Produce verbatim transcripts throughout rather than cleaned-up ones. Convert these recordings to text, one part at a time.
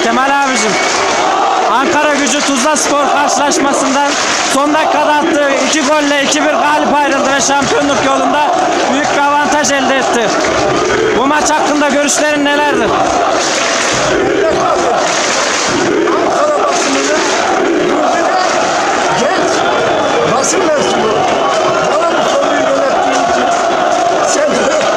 Kemal abicim, Ankara Gücü Tuzlaspor karşılaşmasından son dakikada attığı iki golle iki bir galip ayrıldı ve şampiyonluk yolunda büyük bir avantaj elde etti. Bu maç hakkında görüşlerin nelerdir? Ankara basınının genç basın mensubu bana bu soruyu yönettiği için sen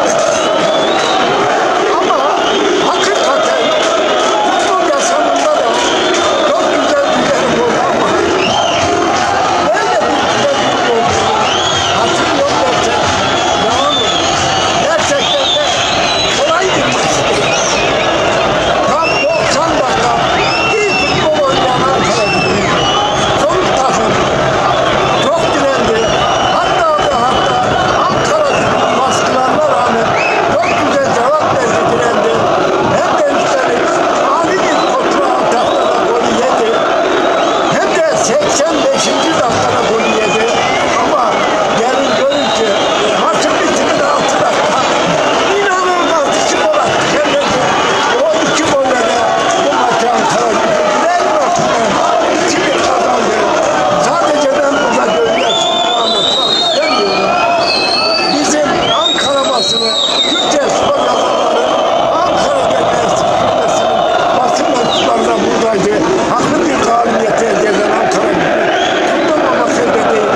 ama hakikaten futbol yaşamında da çok güzel bir yer oldu ama böyle bir güzel futbol hatırlıyor derken devam ediyor. Gerçekten de kolay bir maçtı. Tam doksan dakika iyi futbol oynayan Ankara Gücü. Sonuç takım çok direndi. Hatta ve hatta Ankara Gücü'nün baskılarına rağmen çok güzel cevap verdi, direndi. Hem de üstelik ani bir kontra ataklara golü yedi. Hem de seksen beşinci dakikada golü yedi. Ama gelin görünce maçın bitiminde altı dakika inanılmaz iki gol attı. Hem de o iki golle de bu maçı Ankara Gücü güzel bir rakipten iki bir kazandı. Sadece ben burada gölge anlatmak istemiyorum. Bizim Ankara basını, Türkçe spor yazarları Ankara'da Üniversitesi'nin basın mensuplarına buradaydı. Haklı bir galibiyeti elde eden Ankara Gücü. Kutlanmamak elde değil.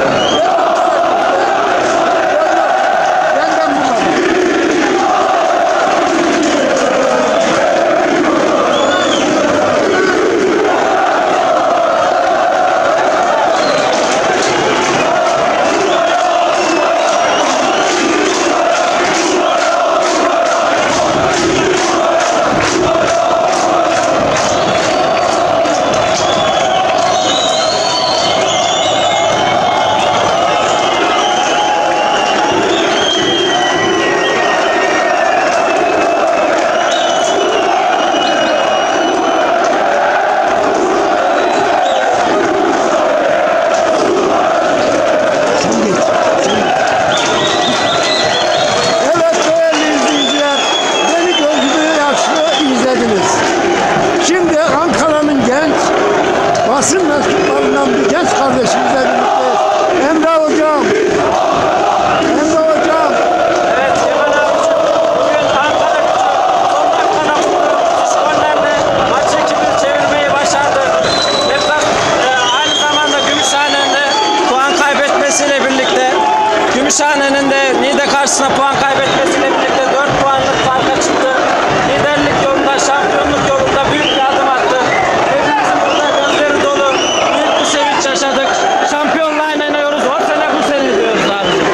Benden bu kadar. Evet değerli izleyiciler, beni gözlü yaşlı izlediniz. Şimdi Ankara'nın genç basın mensuplarından bir genç kardeşimizle birlikteyiz. Emre Hocam. Emre Hocam. Evet Kemal abicim, bugün Ankara Gücü son dakikada bulduğu üç gollerle maçı iki bir çevirmeyi başardı. Deplas e, aynı zamanda Gümüşhane'nin de puan kaybetmesiyle birlikte Gümüşhane'nin de Niğde karşısına puan kaybetmesiyle birlikte dört puanlık farka çıktı. Liderlik yolunda, şampiyonluk yolunda büyük bir adım attı. Hepimizin burada gözleri dolu, büyük bir sevinç yaşadık. Şampiyonluğa inanıyoruz. O sene bu sene diyoruz abicim.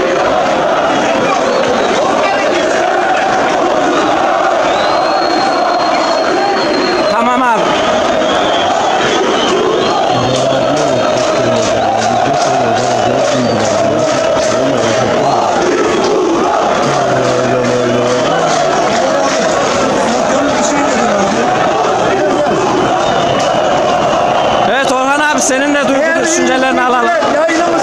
Tamam abi. Evet Orhan abi, senin de duygu düşüncelerini alalım. Yayınımızı